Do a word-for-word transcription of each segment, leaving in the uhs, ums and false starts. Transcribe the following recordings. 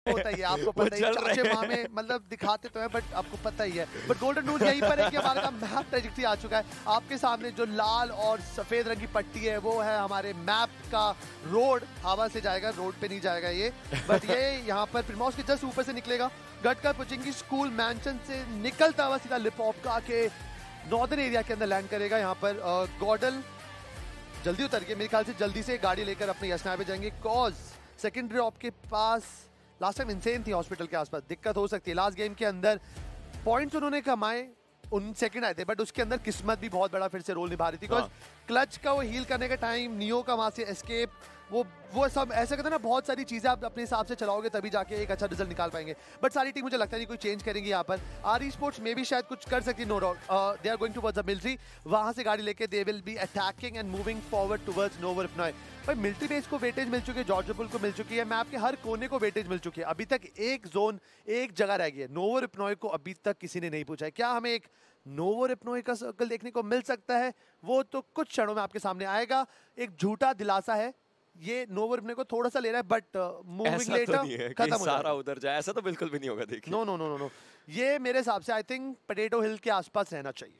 होता ही है, आपको पता ही है, चाचे मामे मतलब दिखाते तो है बट आपको पता ही है। बट गोल्डन रूल यहीं पर है कि हमारा मैप ट्रेजेक्टरी आ चुका है। आपके सामने जो लाल और सफेद रंग की पट्टी है वो है हमारे मैप का रोड। हवा से जाएगा, रोड पे नहीं जाएगा ये, बट ये यहाँ पर प्रिमोस के जस्ट ऊपर से निकलेगा। गटका पुचिंगी स्कूल मैंशन से निकलता हुआ सीधा लिपोवका के नॉर्दर्न एरिया के अंदर लैंड करेगा। यहाँ पर गॉडल जल्दी उतर के मेरे ख्याल से जल्दी से गाड़ी लेकर अपने यशना पे जाएंगे, कॉज सेकंड ड्रॉप के पास लास्ट टाइम इंसेन थी हॉस्पिटल के आसपास, दिक्कत हो सकती है। लास्ट गेम के अंदर पॉइंट्स उन्होंने कमाए, उन सेकंड आए थे, बट उसके अंदर किस्मत भी बहुत बड़ा फिर से रोल निभा रही थी। बिकॉज क्लच का वो हील करने का टाइम, नियो का वहां से एस्केप, वो वो सब ऐसा कहते हैं ना, बहुत सारी चीजें आप अपने हिसाब से चलाओगे तभी जाके एक अच्छा रिजल्ट निकाल पाएंगे। बट सारी टीम मुझे लगता नहीं कोई चेंज करेंगी यहाँ पर। आर ई स्पोर्ट्स में भी शायद कुछ कर सकती, no doubt. They are going towards the military, वहां से गाड़ी लेके they will be attacking and moving forward towards Novorepnoye. भाई मिलिट्री बेस को वेटेज मिल चुकी है, जॉर्जपुल को मिल चुकी है, मैप के हर कोने को वेटेज मिल चुकी है। अभी तक एक जोन, एक जगह रह गई है। नोवर इपनॉय को अभी तक किसी ने नहीं पूछा है। क्या हमें एक नोवर इपनॉय का सर्कल देखने को मिल सकता है? वो तो कुछ क्षणों में आपके सामने आएगा। एक झूठा दिलासा है ये, नोवर इपनॉय को थोड़ा सा ले रहा है, बट मूविंग लेटर खत्म हो सारा उधर जाए, ऐसा तो बिल्कुल भी नहीं होगा। देखिए, नो नो नो नो ये मेरे हिसाब से आई थिंक पोटैटो हिल के आसपास रहना चाहिए।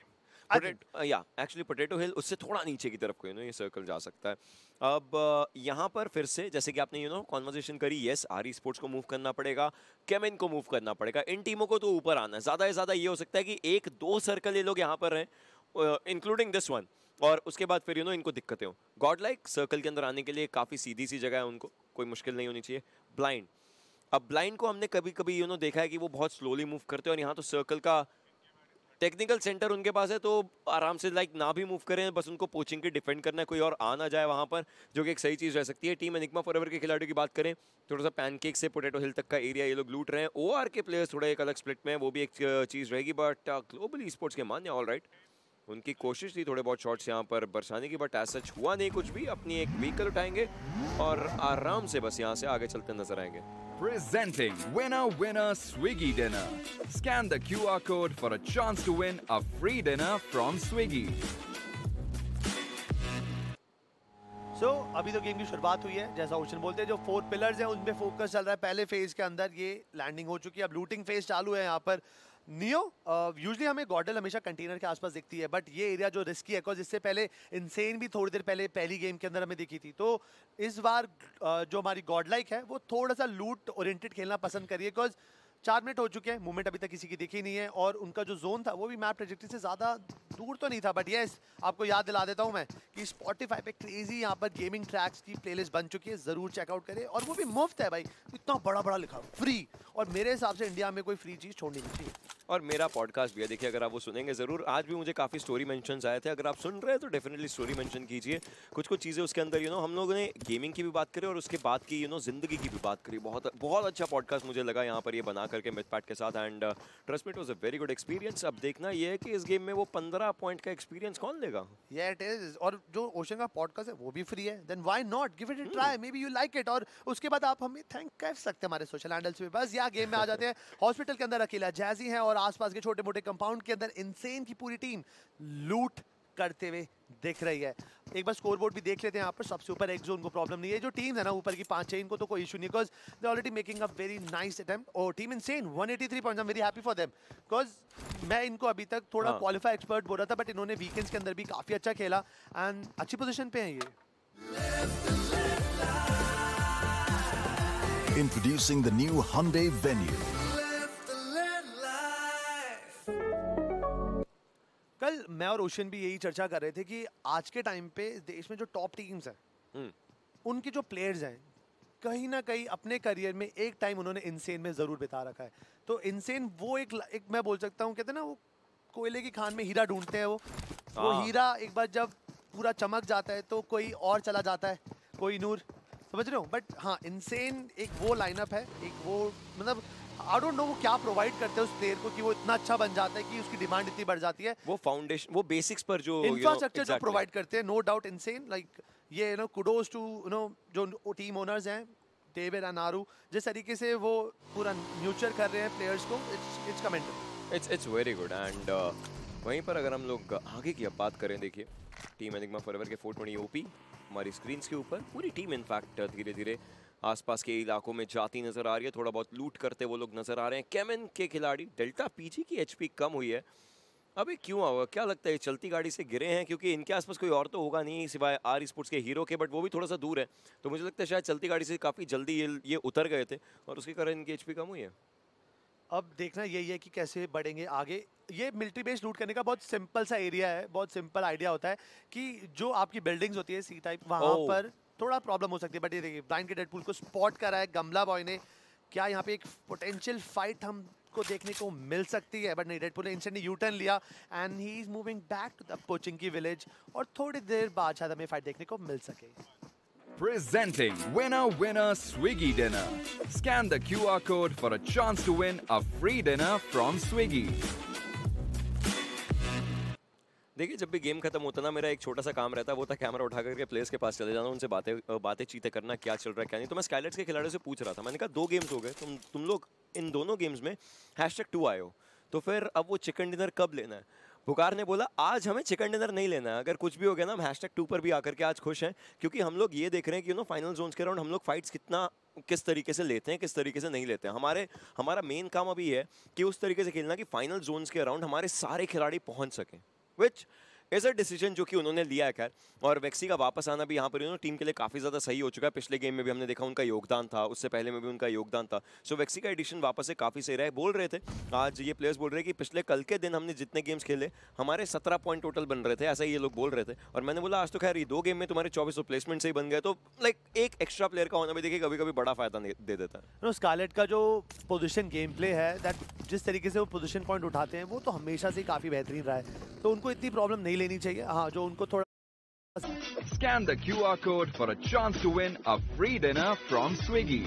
या एक्चुअली पोटैटो हिल उससे थोड़ा नीचे की तरफ को यू नो ये सर्कल जा सकता है। अब यहाँ पर फिर से जैसे कि आपने यू नो कॉन्वर्सेशन करी, यस आर ई स्पोर्ट्स को मूव करना पड़ेगा, केमिन को मूव करना पड़ेगा, इन टीमों को तो ऊपर आना है। ज़्यादा से ज़्यादा ये हो सकता है कि एक दो सर्कल ये लोग यहाँ पर रहें, इंक्लूडिंग दिस वन, और उसके बाद फिर यू नो इनको दिक्कतें हो। गॉड लाइक सर्कल के अंदर आने के लिए काफ़ी सीधी सी जगह है, उनको कोई मुश्किल नहीं होनी चाहिए। ब्लाइंड, अब ब्लाइंड को हमने कभी कभी यू नो देखा है कि वो बहुत स्लोली मूव करते हैं, और यहाँ तो सर्कल का टेक्निकल सेंटर उनके पास है, तो आराम से लाइक ना भी मूव करें, बस उनको पोचिंग की डिफेंड करना है, कोई और आ ना जाए वहाँ पर, जो कि एक सही चीज़ रह सकती है। टीम एनिग्मा फॉरएवर के खिलाड़ियों की बात करें, थोड़ा सा पैनकेक से पोटैटो हिल तक का एरिया ये लोग लूट रहे हैं। ओआर के प्लेयर्स थोड़ा एक अलग स्प्लिट में है, वो भी एक चीज़ रहेगी। बट ग्लोबली स्पोर्ट्स के मान्य ऑल राइट, उनकी कोशिश थी थोड़े बहुत शॉट्स यहाँ पर बरसाने की, बट ऐसा हुआ नहीं कुछ भी। अपनी एक व्हीकल उठाएंगे और आराम से बस यहाँ से आगे चलते नजर आएंगे। Presenting Winner Winner Swiggy Dinner. Scan the Q R code for a chance to win a free dinner from Swiggy. So so, अभी तो गेम की शुरुआत हुई है, जैसा ओशन बोलते हैं, जो फोर पिलर्स हैं उनपे फोकस चल रहा है। पहले फेज के अंदर ये लैंडिंग हो चुकी है, अब लूटिंग फेज चालू है यहाँ पर। नियो यूजुअली uh, हमें गॉडल हमेशा कंटेनर के आसपास दिखती है, बट ये एरिया जो रिस्की है, बिकॉज इससे पहले इंसेन भी थोड़ी देर पहले पहली गेम के अंदर हमें दिखी थी। तो इस बार uh, जो हमारी गॉड लाइक है वो थोड़ा सा लूट ओरिएंटेड खेलना पसंद करिए, बिकॉज चार मिनट हो चुके हैं, मूवमेंट अभी तक किसी की दिखी नहीं है, और उनका जो जोन था वो भी मैप ट्रेजेक्टरी से ज़्यादा दूर तो नहीं था। बट यस, आपको याद दिला देता हूँ मैं कि स्पॉटिफाई पे क्रेजी यहाँ पर गेमिंग ट्रैक्स की प्लेलिस्ट बन चुकी है, ज़रूर चेकआउट करें, और वो भी मुफ्त है भाई, इतना बड़ा बड़ा लिखा फ्री, और मेरे हिसाब से इंडिया में कोई फ्री चीज़ छोड़नी नहीं चाहिए। और मेरा पॉडकास्ट भी है, देखिए अगर आप वो सुनेंगे ज़रूर। आज भी मुझे काफ़ी स्टोरी मेंशंस आए थे, अगर आप सुन रहे हैं तो डेफिनेटली स्टोरी मेंशन कीजिए। कुछ कुछ चीज़ें उसके अंदर यू नो हम लोगों ने गेमिंग की भी बात करी और उसके बाद की यू नो ज़िंदगी की भी बात करी। बहुत बहुत अच्छा पॉडकास्ट मुझे लगा यहाँ पर ये बना करके मिथपैट के साथ, and trust me it was a very good experience. अब देखना ये है कि इस गेम में वो पंद्रह पॉइंट का एक्सपीरियंस कौन लेगा। Yeah, it is. और जो ओशन का पॉडकास्ट है वो भी फ्री है, then why not give it a try, maybe you like it. और उसके बाद आप हमें थैंक कर सकते हैं हमारे सोशल हैंडल्स पे। बस या गेम में आ जाते हैं। हॉस्पिटल के अंदर अकेला जैजी है और आसपास के छोटे मोटे कंपाउंड के अंदर इंसेन की पूरी टीम लूट करते हुए दिख रही है। एक बार स्कोर बोर्ड भी देख लेते हैं यहाँ पर। सबसे ऊपर एक जोन को प्रॉब्लम नहीं है, जो टीम है ना ऊपर की पांच छह, इनको तो कोई इशू नहीं, because they already making a very nice attempt. और team Insane one eighty three points, I am very happy for them, because मैं इनको अभी तक थोड़ा क्वालिफाई एक्सपर्ट बोल रहा था, बट इन्होंने वीकेंड्स के अंदर भी काफी अच्छा खेला एंड अच्छी पोजीशन पे हैं ये। Introducing the new Hyundai Venue. कल मैं और ओशन भी यही चर्चा कर रहे थे कि आज के टाइम पे देश में जो टॉप टीम्स हैं, उनके जो प्लेयर्स हैं, कहीं ना कहीं अपने करियर में एक टाइम उन्होंने इंसेन में जरूर बिता रखा है। तो इंसेन वो एक, एक मैं बोल सकता हूँ, कहते हैं ना वो कोयले की खान में हीरा ढूंढते हैं, वो वो हीरा एक बार जब पूरा चमक जाता है तो कोई और चला जाता है, कोई नूर, समझ रहे हो। बट हाँ, इंसेन एक वो लाइनअप है, एक वो मतलब आई डोंट नो वो क्या प्रोवाइड करते हैं उस प्लेयर को कि वो इतना अच्छा बन जाता है कि उसकी डिमांड इतनी बढ़ जाती है। वो फाउंडेशन, वो बेसिक्स पर जो इंफ्रास्ट्रक्चर जो प्रोवाइड करते हैं, नो डाउट इंसेन, लाइक ये you know kudos to you know जो टीम ओनर्स हैं डेविड एंड नारू, जिस तरीके से वो पूरा न्यूचर कर रहे हैं प्लेयर्स को, it's it's commendable, it's it's very good. And वहीं पर अगर हम लोग आगे की अब बात करें, देखिए टीम एनिग्मा फॉरएवर के फोर ट्वेंटी ओपी हमारी स्क्रीन्स के ऊपर, पूरी टीम इनफैक्ट धीरे धीरे आसपास के इलाकों में जाती नजर आ रही है, थोड़ा बहुत लूट करते वो लोग नजर आ रहे हैं। केमिन के खिलाड़ी, डेल्टा पीजी की एचपी कम हुई है। अबे क्यों हुआ, क्या लगता है चलती गाड़ी से गिरे हैं? क्योंकि इनके आसपास कोई और तो होगा नहीं सिवाय आर स्पोर्ट्स के हीरो के, बट वो भी थोड़ा सा दूर है, तो मुझे लगता है शायद चलती गाड़ी से काफ़ी जल्दी ये ये उतर गए थे और उसके कारण इनकी एचपी कम हुई है। अब देखना यही है कि कैसे बढ़ेंगे आगे। ये मिलिट्री बेस लूट करने का बहुत सिंपल सा एरिया है, बहुत सिंपल आइडिया होता है कि जो आपकी बिल्डिंग्स होती है सी टाइप, वहाँ Oh. पर थोड़ा प्रॉब्लम हो सकती है। बट ये देखिए ब्रायन के डेडपूल को स्पॉट करा है गमला बॉय ने। क्या यहाँ पे एक पोटेंशियल फाइट हमको देखने को मिल सकती है? बट नहीं, डेडपूल ने इंस्टेंटली यू टर्न लिया and he is moving back to the Pochinki village और थोड़ी देर बाद शायद हमें फाइट देखने को मिल सके। Presenting Winner Winner Swiggy Dinner. Scan the Q R code for a chance to win a free dinner from Swiggy. देखिए जब भी गेम खत्म होता ना, मेरा एक छोटा सा काम रहता है, वो था कैमरा उठा करके प्लेयर्स के पास चले जाना, उनसे बातें बातें चीतें करना, क्या चल रहा है क्या नहीं। तो मैं स्काईलाइट्स के खिलाड़ियों से पूछ रहा था, मैंने कहा दो गेम्स हो गए, तुम तुम लोग इन दोनों गेम्स में हैशटैग टू आए हो, तो फिर अब वो चिकन डिनर कब लेना है? पुकार ने बोला आज हमें चिकन डिनर नहीं लेना है, अगर कुछ भी हो गया ना हम हैशटैग टू पर भी आकर के आज खुश हैं, क्योंकि हम लोग ये देख रहे हैं कि यू नो फाइनल जोन्स के राउंड हम लोग फाइट्स कितना किस तरीके से लेते हैं, किस तरीके से नहीं लेते हैं। हमारे हमारा मेन काम अभी है कि उस तरीके से खेलना कि फाइनल जोन्स के राउंड हमारे सारे खिलाड़ी पहुंच सकें, विच इज अ डिसीजन जो कि उन्होंने लिया है। खैर, और वेक्सी का वापस आना भी यहाँ पर यू नो टीम के लिए काफ़ी ज़्यादा सही हो चुका है। पिछले गेम में भी हमने देखा उनका योगदान था, उससे पहले में भी उनका योगदान था। सो वेक्सी का एडिशन वापस से काफ़ी सही रहा है। बोल रहे थे आज ये प्लेयर्स बोल रहे हैं कि पिछले कल के दिन हमने जितने गेम्स खेले हमारे सत्रह पॉइंट टोटल बन रहे थे, ऐसा ये लोग बोल रहे थे। और मैंने बोला आज तो खैर ये दो गेम में तुम्हारे चौबीस प्लेसमेंट से ही बन गए, तो लाइक एक एक्स्ट्रा प्लेयर का होना भी देखिए कभी कभी बड़ा फायदा दे देता है। नो स्कारलेट का जो पोजीशन गेम प्ले है, दैट जिस तरीके से वो पोजीशन पॉइंट उठाते हैं वो तो हमेशा से काफ़ी बेहतरीन रहा है, तो उनको इतनी प्रॉब्लम नहीं लेनी चाहिए। हाँ, जो उनको थोड़ा Scan the Q R code for a chance to win a free dinner from Swiggy.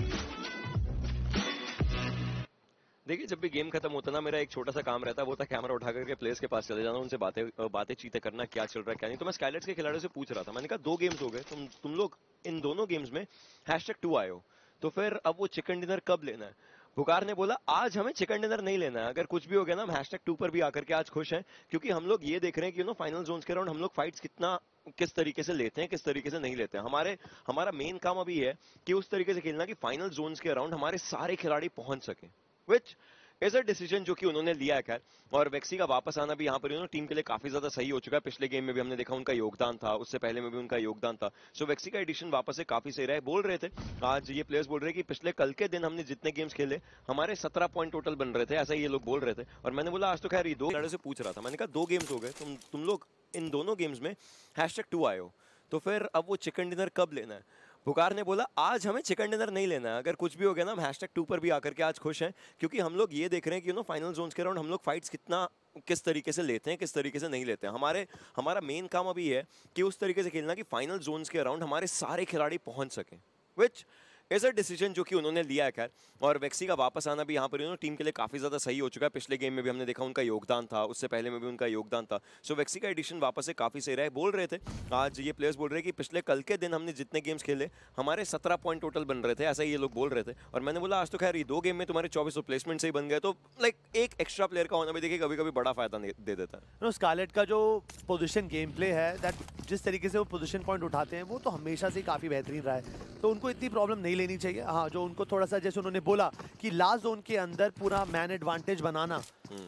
देखिए जब भी गेम खत्म होता ना, मेरा एक छोटा सा काम रहता है, वो था कैमरा उठा करके प्लेयर्स के पास चले जाना, उनसे बातें बातें चीतें करना, क्या चल रहा है क्या नहीं। तो मैं स्काईलाइट्स के खिलाड़ियों से पूछ रहा था, मैंने कहा दो गेम्स हो गए, तुम तुम लोग इन दोनों गेम्स में हैशटैग टू आए हो, तो फिर अब वो चिकन डिनर कब लेना है? पुकार ने बोला आज हमें चिकन डिनर नहीं लेना है, अगर कुछ भी हो गया ना हम हैशटैग टू पर भी आकर के आज खुश हैं, क्योंकि हम लोग ये देख रहे हैं कि यू नो फाइनल जोन्स के राउंड हम लोग फाइट्स कितना किस तरीके से लेते हैं, किस तरीके से नहीं लेते हैं। हमारे हमारा मेन काम अभी है कि उस तरीके से खेलना कि फाइनल जोन्स के राउंड हमारे सारे खिलाड़ी पहुंच सकें, विच इज अ डिसीजन जो कि उन्होंने लिया है। खैर, और वेक्सी का वापस आना भी यहाँ पर यू नो टीम के लिए काफी ज्यादा सही हो चुका है। पिछले गेम में भी हमने देखा उनका योगदान था, उससे पहले में भी उनका योगदान था। सो वेक्सी का एडिशन वापस से काफी सही रहा है। बोल रहे थे आज ये प्लेयर्स बोल रहे हैं कि पिछले कल के दिन हमने जितने गेम्स खेले हमारे सत्रह पॉइंट टोटल बन रहे थे, ऐसा ये लोग बोल रहे थे। और मैंने बोला आज तो खैर ये दो खिलाड़ियों से पूछ रहा था, मैंने कहा दो गेम्स हो गए, तुम तुम लोग इन दोनों गेम्स में हैशटैग टू आए हो, तो फिर अब वो चिकन डिनर कब लेना है? पुकार ने बोला आज हमें चिकन डिनर नहीं लेना है, अगर कुछ भी हो गया ना हम हैशटैग टू पर भी आकर के आज खुश हैं, क्योंकि हम लोग ये देख रहे हैं कि यू नो फाइनल जोन्स के राउंड हम लोग फाइट्स कितना किस तरीके से लेते हैं, किस तरीके से नहीं लेते हैं। हमारे हमारा मेन काम अभी है कि उस तरीके से खेलना कि फाइनल जोन्स के राउंड हमारे सारे खिलाड़ी पहुंच सकें, विच इज अ डिसीजन जो कि उन्होंने लिया है। खैर, और वेक्सी का वापस आना भी यहाँ पर यू नो टीम के लिए काफी ज्यादा सही हो चुका है। पिछले गेम में भी हमने देखा उनका योगदान था, उससे पहले में भी उनका योगदान था। सो वेक्सी का एडिशन वापस से काफी सही रहा है। बोल रहे थे आज ये प्लेयर्स बोल रहे हैं कि पिछले कल के दिन हमने जितने गेम्स खेले हमारे सत्रह पॉइंट टोटल बन रहे थे, ऐसा ये लोग बोल रहे थे। और मैंने बोला आज तो खैर ये दो गेम में तुम्हारे चौबीस प्लेसमेंट से ही बन गए, तो लाइक एक एक्स्ट्रा प्लेयर का होना भी देखिए कभी कभी बड़ा फायदा दे देता है। नो स्कारलेट का जो पोजीशन गेम प्ले है, दैट जिस तरीके से वो पोजीशन पॉइंट उठाते हैं वो तो हमेशा से काफ़ी बेहतरीन रहा है, तो उनको इतनी प्रॉब्लम नहीं लेनी चाहिए। हाँ, जो उनको थोड़ा सा जैसे उन्होंने बोला कि लास्ट जोन के अंदर पूरा मैन एडवांटेज बनाना,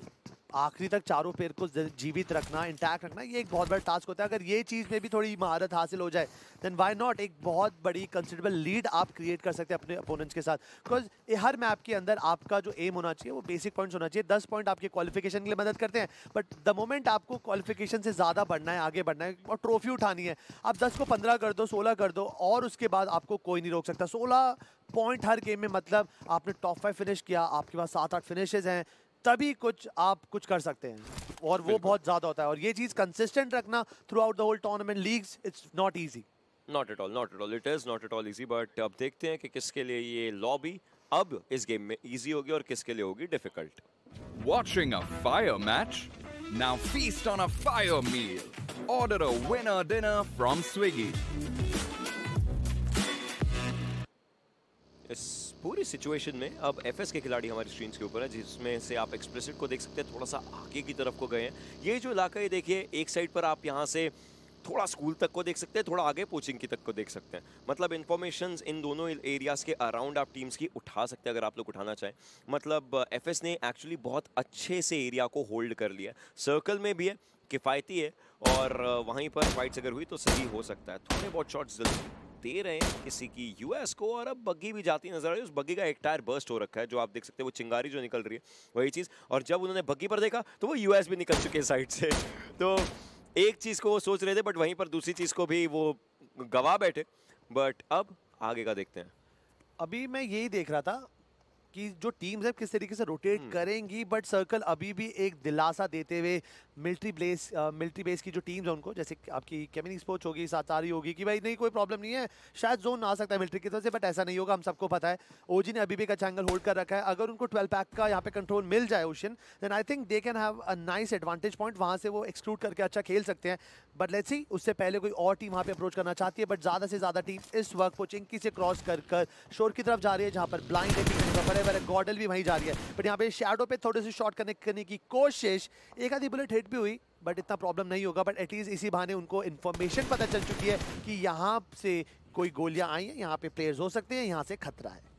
आखिरी तक चारों पैर को जीवित रखना, इंटैक्ट रखना, ये एक बहुत बड़ा टास्क होता है। अगर ये चीज़ में भी थोड़ी महारत हासिल हो जाए देन व्हाई नॉट, एक बहुत बड़ी कंसिडरेबल लीड आप क्रिएट कर सकते हैं अपने अपोनेंट्स के साथ। बिकॉज हर मैप के अंदर आपका जो एम होना चाहिए वो बेसिक पॉइंट्स होना चाहिए। दस पॉइंट आपके क्वालिफिकेशन के लिए मदद करते हैं, बट द मोमेंट आपको क्वालिफिकेशन से ज़्यादा बढ़ना है, आगे बढ़ना है और ट्रॉफी उठानी है, आप दस को पंद्रह कर दो, सोलह कर दो और उसके बाद आपको कोई नहीं रोक सकता। सोलह पॉइंट हर गेम में, मतलब आपने टॉप फाइव फिनिश किया, आपके पास सात आठ फिनिशेज हैं, तभी कुछ आप कुछ कर सकते हैं, और वो बहुत ज़्यादा होता है। और ये चीज़ कंसिस्टेंट रखना throughout the whole tournament leagues, it's not easy. Not at all, not at all, it is not at all easy. But अब देखते हैं कि किसके लिए ये लॉबी अब इस गेम में इजी होगी और किसके लिए होगी difficult. Watching a fire match? Now feast on a fire meal. Order a winner dinner from Swiggy. इस पूरी सिचुएशन में अब एफएस के खिलाड़ी हमारी स्क्रीन के ऊपर है, जिसमें से आप एक्सप्लिसिट को देख सकते हैं, थोड़ा सा आगे की तरफ को गए हैं। ये जो इलाका है देखिए, एक साइड पर आप यहाँ से थोड़ा स्कूल तक को देख सकते हैं, थोड़ा आगे कोचिंग की तक को देख सकते हैं। मतलब इन्फॉर्मेशन इन दोनों एरियाज के अराउंड आप टीम्स की उठा सकते हैं अगर आप लोग उठाना चाहें। मतलब एफएस ने एक्चुअली बहुत अच्छे से एरिया को होल्ड कर लिया, सर्कल में भी है, किफ़ायती है, और वहीं पर फाइट्स अगर हुई तो सही हो सकता है। थोड़े बहुत शॉट्स दे रहे हैं किसी की यूएस को, और अब बग्गी भी जाती नजर आ रही है। उस बग्गी का एक टायर बर्स्ट हो रखा है, जो आप देख सकते हैं, वो चिंगारी जो निकल रही है वही चीज़। और जब उन्होंने बग्गी पर देखा तो वो यूएस भी निकल चुके हैं साइड से। तो एक चीज़ को वो सोच रहे थे, बट वहीं पर दूसरी चीज़ को भी वो गवा बैठे। बट अब आगे का देखते हैं। अभी मैं यही देख रहा था कि जो टीम्स है किस तरीके से रोटेट करेंगी, बट सर्कल अभी भी एक दिलासा देते हुए मिलिट्री बेस मिलिट्री बेस की जो टीम्स है उनको, जैसे आपकी केमिनी स्पोर्ट्स होगी, सातारी होगी, कि भाई नहीं कोई प्रॉब्लम नहीं है, शायद जोन आ सकता है मिलिट्री की तरफ से, बट ऐसा नहीं होगा, हम सबको पता है। ओजी ने अभी भी एक अच्छा एंगल होल्ड कर रखा है। अगर उनको ट्वेल्व पैक का यहाँ पे कंट्रोल मिल जाए ocean, then I think they can have a nice advantage point, वहाँ से वो एक्सक्लूड करके अच्छा खेल सकते हैं। बट लेट्स सी, उससे पहले कोई और टीम वहाँ पे अप्रोच करना चाहती है, बट ज़्यादा से ज़्यादा टीम इस वक्त पोचिंकी से क्रॉस कर कर शोर की तरफ जा रही है, जहाँ पर ब्लाइंड है, गॉडल भी वहीं जा रही है। बट यहाँ पे शैडो पे थोड़े से शॉट कनेक्ट करने की कोशिश, एक आधी बुलेट हिट भी हुई, बट इतना प्रॉब्लम नहीं होगा। बट एटलीस्ट इसी बहाने उनको इन्फॉर्मेशन पता चल चुकी है कि यहाँ से कोई गोलियां आई हैं, यहाँ पे प्लेयर्स हो सकते हैं, यहाँ से खतरा है।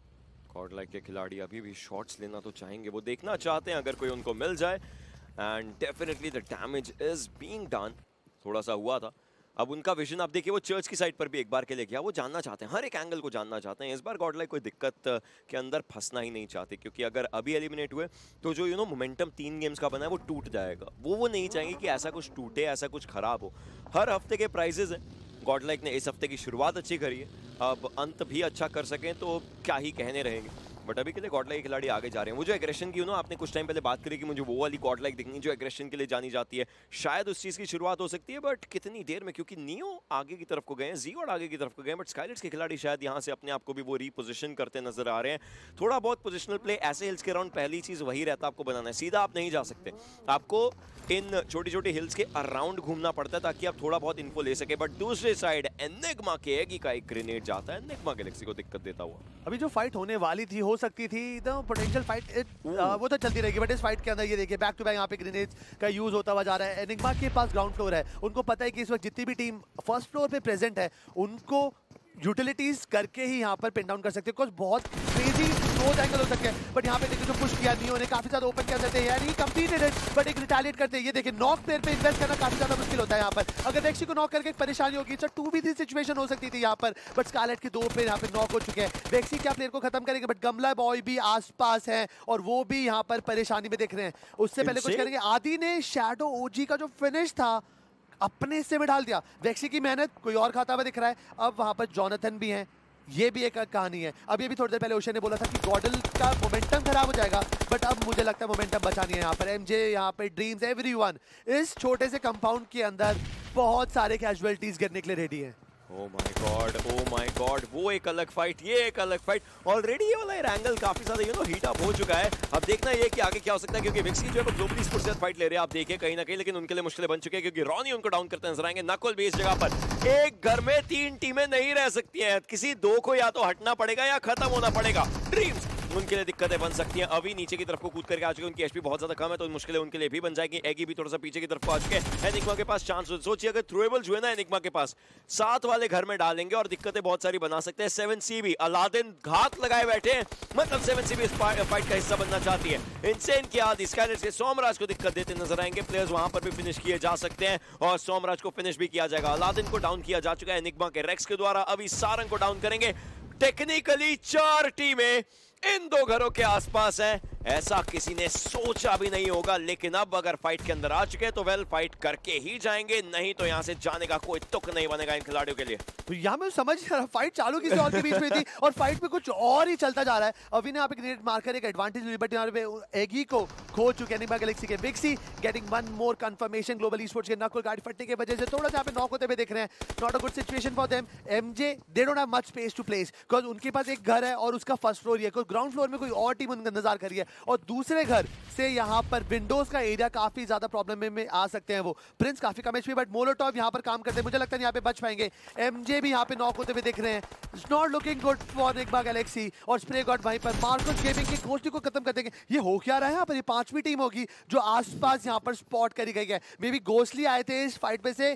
गॉडलाइक के खिलाड़ी अभी भी शॉट्स लेना तो चाहेंगे, वो देखना चाहते हैं अगर कोई उनको मिल जाए, and definitely the damage is being done. थोड़ा सा हुआ था, अब उनका विजन आप देखिए, वो चर्च की साइड पर भी एक बार के लिए गया, वो जानना चाहते हैं, हर एक एंगल को जानना चाहते हैं। इस बार गॉडलाइक कोई दिक्कत के अंदर फंसना ही नहीं चाहते, क्योंकि अगर अभी एलिमिनेट हुए तो जो यू नो मोमेंटम तीन गेम्स का बना है वो टूट जाएगा। वो वो नहीं चाहेंगे कि ऐसा कुछ टूटे, ऐसा कुछ खराब हो। हर हफ्ते के प्राइजेज हैं, गॉडलाइक ने इस हफ्ते की शुरुआत अच्छी करी है, अब अंत भी अच्छा कर सकें तो क्या ही कहने रहेंगे। बट अभी के लिए गॉडलाइक खिलाड़ी आगे जा रहे हैं। वो जो एग्रेशन की, यू नो, आपने कुछ टाइम पहले बात करी कि मुझे वो वाली गॉडलाइक दिखनी जो एग्रेशन के लिए जानी जाती है, शायद उस चीज़ की शुरुआत हो सकती है, बट कितनी देर में, क्योंकि नियो आगे की तरफ को गए हैं, ज़ीगोड आगे की तरफ को गए हैं, बट स्काईलेट्स के खिलाड़ी शायद यहाँ से अपने आप को भी वो रीपोजिशन करते नजर आ रहे हैं। थोड़ा बहुत पोजिशनल प्ले ऐसे हिल्स के अराउंड पहली चीज़ वही रहता है, आपको बनाना है, सीधा आप नहीं जा सकते, आपको इन छोटी छोटी हिल्स के अराउंड घूमना पड़ता है ताकि आप थोड़ा बहुत इन्फो ले सके। बट दूसरे साइड एनिग्मा के एगी का एक ग्रेनेड जाता है, एनिग्मा गैलेक्सी को दिक्कत देता हुआ। अभी जो फाइट होने वाली थी, हो सकती थी द पोटेंशियल फाइट, वो तो चलती रहेगी, बट इस फाइट के अंदर ये देखिए बैक टू बैक यहाँ पे ग्रेनेड्स का यूज होता हुआ जा रहा है। एनिग्मा के पास ग्राउंड फ्लोर है, उनको पता है कि इस वक्त जितनी भी टीम फर्स्ट फ्लोर पे प्रेजेंट है उनको यूटिलिटीज करके ही यहाँ पर पिन डाउन कर सकते हैं, कुछ बहुत क्रेजी क्लोज एंगल हो सकते हैं। बट यहाँ पे देखिए जो पुश किया नियो ने, काफी ज्यादा ओपन कर देते हैं यार, ही कंप्लीटेड इट, बट एक रिटेलिएट करते हैं। ये देखिए नॉक प्लेयर पे इन्वेस्ट करना काफी ज्यादा मुश्किल होता है यहाँ पर, अगर वेक्सी को नॉक करके एक परेशानी होगी, sir two v three situation हो सकती थी यहाँ पर, बट स्कारलेट के दो प्लेयर यहाँ पे नॉक हो चुके हैं। वेक्सी क्या प्लेयर को खत्म करेंगे, बट गमला बॉय भी आसपास है और वो भी यहाँ पर परेशानी में दिख रहे हैं। उससे पहले कुछ करेंगे, आदि ने शैडो ओजी का जो फिनिश था अपने हिस्से में डाल दिया, वेक्सी की मेहनत कोई और खाता हुआ दिख रहा है। अब वहां पर जॉनथन भी हैं, ये भी एक कहानी है। अब ये भी थोड़ी देर पहले ओशन ने बोला था कि गॉडल का मोमेंटम खराब हो जाएगा, बट अब मुझे लगता है मोमेंटम बचा नहीं है यहाँ पर। एमजे, यहाँ पे ड्रीम्स, एवरीवन इस छोटे से कंपाउंड के अंदर बहुत सारे कैजुअलिटीज गिरने के लिए रेडी हैं। Oh my God, oh my God, वो एक अलग फाइट, ये एक अलग फाइट। ऑलरेडी ये वाला एंगल काफी ज्यादा यू नो हीट अप हो चुका है। अब देखना ये कि आगे क्या हो सकता है, क्योंकि वेक्सी जो है ग्लोबली स्पोर्ट्स से फाइट ले रहे हैं, आप देखिए कहीं ना कहीं, लेकिन उनके लिए मुश्किलें बन चुकी है, क्योंकि रॉनी उनको डाउन करते नजर आएंगे। नकुल भी इस जगह पर, एक घर में तीन टीमें नहीं रह सकती हैं, किसी दो को या तो हटना पड़ेगा या खत्म होना पड़ेगा। ड्रीम्स उनके लिए दिक्कतें बन सकती हैं। अभी नीचे की तरफ को कूद करके आ चुके हैं, उनकी एचपी बहुत ज्यादा कम है, तो मुश्किलें उनके लिए भी बन जाएगी। एगी भी थोड़ा सा पीछे की तरफ को आ चुके हैं, एनिग्मा के पास चांस, सोचिए अगर थ्रोएबल जो है ना एनिग्मा के पास, साथ वाले घर में डालेंगे और दिक्कतें बहुत सारी बना सकते हैं। सेवन सी भी अलादीन घात लगाए बैठे हैं, मतलब सेवन सी भी इस फाइट का हिस्सा बनना चाहती है। इनसेन की आदि स्काईलेट्स के सोमराज को दिक्कत देते नजर आएंगे, प्लेयर्स वहां पर भी फिनिश किए जा सकते हैं और सोमराज को फिनिश भी किया जाएगा। अलादीन को डाउन किया जा चुका है एनिग्मा के रेक्स के द्वारा, अभी सारंग को डाउन करेंगे। टेक्निकली चार टीमें इन दो घरों के आसपास है, ऐसा किसी ने सोचा भी नहीं होगा, लेकिन अब अगर फाइट के अंदर आ चुके तो वेल फाइट करके ही जाएंगे, नहीं तो यहां से जाने का कोई तुक नहीं बनेगा इन खिलाड़ियों के लिए। तो यहाँ मैं समझ रहा, फाइट चालू किसी और के बीच में थी और फाइट में कुछ और ही चलता जा रहा है। अभी ने यहाँ पे ग्रेनेड मारकर एक एडवांटेज ली, बट यहाँ पे एगी को खो चुके हैं एनिग्मा गैलेक्सी के। वेक्सी getting one more confirmation Global Esports के नकुल गाड़ी फटने की वजह से थोड़ा सा यहाँ पे नॉक होते हुए देख रहे हैं। Not a good situation for them. MJ they don't have much space to place, because उनके पास एक घर है और उसका फर्स्ट फ्लोर ही है, ग्राउंड फ्लोर में कोई और टीम उनका इंतजार कर रही है, और दूसरे घर से यहाँ पर विंडोज का एरिया काफी ज्यादा प्रॉब्लम में, में आ सकते हैं। वो प्रिंस काफी कम एचपी, बट मोलोटॉव यहाँ पर काम करते हैं, मुझे लगता है यहाँ पे बच पाएंगे। एमजे भी यहाँ पे नॉक होते हुए दिख रहे हैं, it's not looking good for Enigma Galaxy. और स्प्रे गॉड वहीं पर मार्कोस गेमिंग की कोष्टी को खत्म कर देंगे। ये हो क्या रहा है यहाँ पर, ये पांचवी टीम होगी जो आसपास यहाँ पर स्पॉट करी गई है। मे बी गोस्टली आए थे इस फाइट में से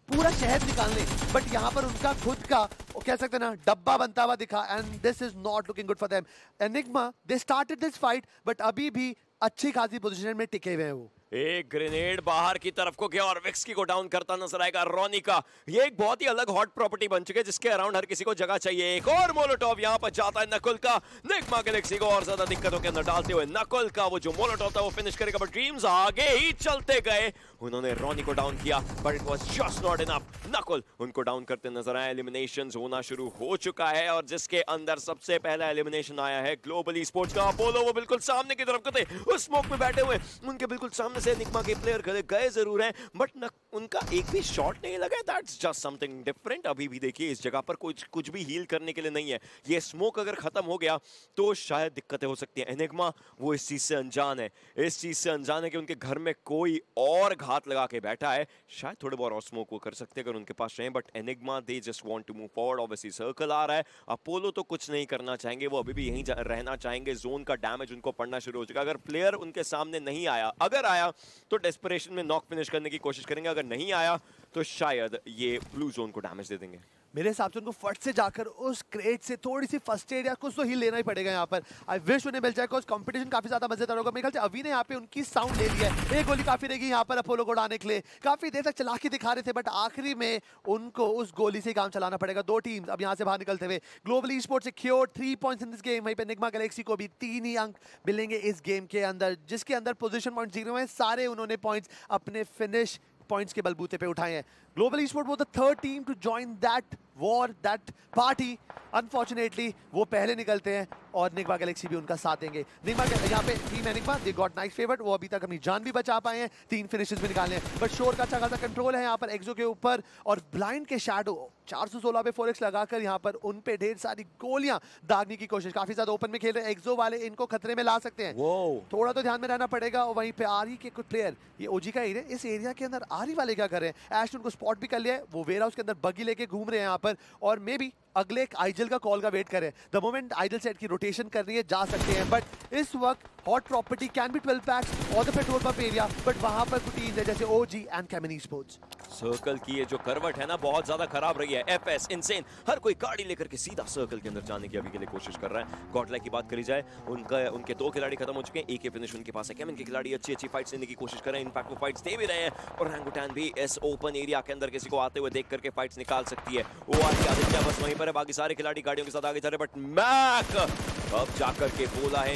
पूरा शहर निकाल लें, बट यहाँ पर उनका खुद का वो कह सकते हैं ना डब्बा बनता हुआ दिखा, and this is not looking good for them. Enigma they started this fight, but अभी भी अच्छी खासी पोजीशन में टिके हुए हैं वो। एक ग्रेनेड बाहर की तरफ को गया और विक्सकी को डाउन करता नजर आएगा रोनी का। ये एक बहुत ही अलग हॉट प्रॉपर्टी बन चुकी है जिसके अराउंड हर किसी को जगह चाहिए। एक और मोलोटॉव यहाँ पर जाता है नकुल का, निग्मा गैलेक्सी को और ज्यादा दिक्कतों के अंदर डालते हुए नकुल का वो जो मोलोटॉव था वो फिनिश करेगा, बट ड्रीम्स आगे ही चलते गए। उन्होंने रोनी को डाउन किया but it was just not enough. Nakul उनको डाउन करते नजर आए। एलिमिनेशंस होना शुरू हो चुका है और जिसके अंदर सबसे पहला एलिमिनेशन आया है ग्लोबल ई स्पोर्ट्स का। अपोलो वो बिल्कुल सामने की तरफ को थे, उस स्मोक में बैठे हुए, उनके बिल्कुल सामने से निग्मा के प्लेयर गए गए जरूर हैं बट न, उनका एक भी शॉट नहीं लगा। That's just something different. अभी भी देखिए इस जगह पर कुछ कुछ भी हील करने के लिए नहीं है। ये स्मोक अगर खत्म हो गया तो शायद दिक्कतें हो सकती हैं। एनिग्मा वो इस चीज से अनजान है, इस चीज से अनजान है कि उनके घर में कोई और घात लगा के बैठा है। शायद थोड़े बहुत और स्मोक वो कर सकते हैं अगर उनके पास रहे, but Enigma they just want to move forward. Obviously circle आ रहा है, अपोलो तो कुछ नहीं करना चाहेंगे, वो अभी भी यहीं रहना चाहेंगे। जोन का डैमेज उनको पड़ना शुरू हो चुका। अगर प्लेयर उनके सामने नहीं आया, अगर आया तो डेस्परेशन में नॉक फिनिश करने की कोशिश करेंगे, अगर नहीं आया तो शायद ये ब्लू जोन को डैमेज दे देंगे। मेरे हिसाब से उनको फट से जाकर उस क्रेट से थोड़ी सी फर्स्ट एड या कुछ तो ही लेना ही पड़ेगा यहाँ पर। आई विश उन्हें मिल जाए, बिकॉज़ कंपटीशन काफी ज्यादा मजेदार होगा। मेरे ख्याल से अभी ने यहाँ पे उनकी साउंड ले लिया है। एक गोली काफी रहेगी यहाँ पर अपोलो को उड़ाने के लिए। काफी देर तक चला के दिखा रहे थे बट आखिरी में उनको उस गोली से काम चलाना पड़ेगा। दो टीम्स अब यहाँ से बाहर निकलते हुए। Global Esports secured three points in this game. वहीं पे निग्मा गैलेक्सी को भी तीन ही अंक मिलेंगे इस गेम के अंदर, जिसके अंदर पोजीशन पॉइंट जीरो है। सारे उन्होंने पॉइंट्स अपने फिनिश पॉइंट्स के बलबूते पे उठाए हैं। Global Esports was the third team to join that war, that party. Unfortunately वो पहले निकलते हैं और निग्मा गैलेक्सी भी उनका साथ देंगे। निग्मा यहाँ पे team Enigma they got nice favoured, वो अभी तक अपनी जान भी बचा पाए हैं, तीन फिनिशेस भी निकाले हैं, बट शोर का अच्छा खासा कंट्रोल है यहाँ पर एक्सो के ऊपर। और ब्लाइंड के शैडो चार सौ सोलह पे फोर एक्स लगाकर यहाँ पर उन पे ढेर सारी गोलियां दागने की कोशिश। काफी ज्यादा ओपन में खेल रहे हैं एक्सो वाले, इनको खतरे में ला सकते हैं। थोड़ा तो ध्यान में रहना पड़ेगा। और वहीं पे आरी के कुछ प्लेयर, ये ओजी का एरिया, इस एरिया के अंदर आरी वाले क्या कर रहे हैं? एश उनको स्पॉट भी कर लिया है, वो वेयर हाउस के अंदर बगी लेके घूम रहे हैं यहाँ पर, और मे बी अगले एक आइजल का कॉल का वेट करें। द मोमेंट आइजल सेट की रोटेशन कर रही है जा सकते हैं, बट इस वक्त hot property can be twelve packs और the petrol pump area, but वहां पर कुछ टीम्स है जैसे OG and Chemin esports. Circle की ये जो करवट है ना बहुत ज्यादा खराब रही है। एफएस इनसेन हर कोई गाड़ी लेकर के सीधा सर्कल के अंदर जाने की अभी के लिए कोशिश कर रहा है। गॉडलाइक की बात करी जाए, उनका उनके दो खिलाड़ी खत्म हो चुके हैं, एक ही फिनिश उनके पास है। केमिन के खिलाड़ी अच्छी अच्छी फाइट्स लेने की कोशिश कर रहे हैं, इनफैक्ट वो फाइट्स दे भी रहे हैं, और रैंगुटैन भी इस ओपन एरिया के अंदर किसी को आते हुए देख करके फाइट्स निकाल सकती है। वो आगे आदित्य बस वहीं पर है, बाकी सारे खिलाड़ी गाड़ियों के साथ आगे जा रहे हैं, बट मैक अब जाकर के बोला है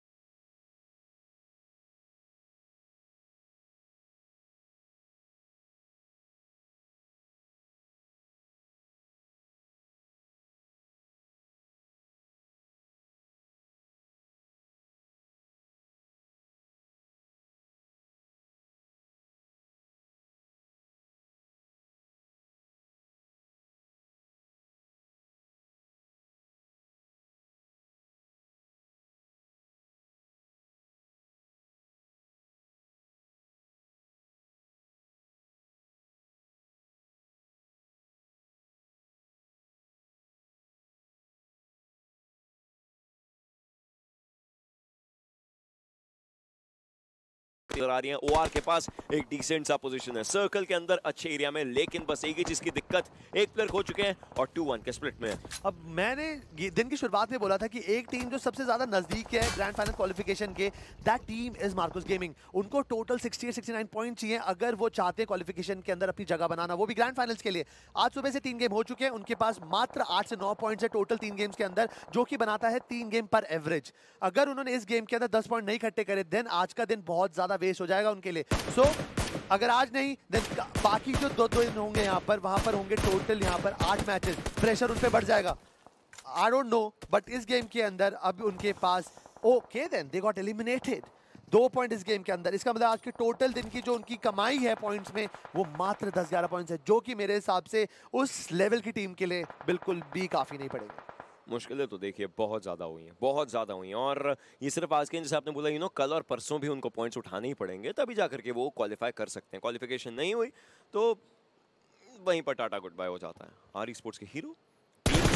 आ रही है। ओआर के पास एक डिसेंट सा पोजीशन है सर्कल के अंदर अच्छे एरिया में, लेकिन बस एक ही चीज की दिक्कत, एक प्लेयर खो चुके हैं और टू वन के स्प्लिट में है। अब मैंने दिन की शुरुआत में बोला था कि एक टीम जो सबसे ज्यादा नजदीक है ग्रैंड फाइनल क्वालिफिकेशन के, that team is Marcos Gaming. उनको टोटल अड़सठ उनहत्तर पॉइंट चाहिए अगर वो चाहते हैं क्वालिफिकेशन के अंदर अपनी जगह बनाना, वो भी ग्रैंड फाइनल्स के लिए। आज सुबह से तीन गेम हो चुके हैं, उनके पास मात्र आठ से नौ पॉइंट्स है टोटल तीन गेम्स के अंदर, जो कि बनाता है तीन गेम पर एवरेज। अगर उन्होंने इस गेम के अंदर दस पॉइंट नहीं इकट्ठे करे, देन आज का दिन बहुत ज्यादा वेस्ट हो जाएगा उनके लिए। सो so, अगर आज नहीं देन बाकी जो दो दो दिन होंगे यहाँ पर, वहां पर होंगे टोटल यहाँ पर आठ मैचेस, प्रेशर उन पे बढ़ जाएगा। आई डोंट नो, बट इस गेम के अंदर अब उनके पास okay then they got eliminated. दो पॉइंट इस गेम के अंदर, इसका मतलब आज के टोटल दिन की जो उनकी कमाई है पॉइंट्स में वो मात्र दस ग्यारह पॉइंट्स है, जो कि मेरे हिसाब से उस लेवल की टीम के लिए बिल्कुल भी काफी नहीं पड़ेगा। मुश्किलें तो देखिए बहुत ज़्यादा हुई हैं, बहुत ज़्यादा हुई हैं, और ये सिर्फ आज के जैसे आपने बोला यू नो कल और परसों भी उनको पॉइंट्स उठाने ही पड़ेंगे, तभी जा करके वो क्वालिफाई कर सकते हैं। क्वालिफिकेशन नहीं हुई तो वहीं पर टाटा गुड बाय हो जाता है। आर ई स्पोर्ट्स के हीरो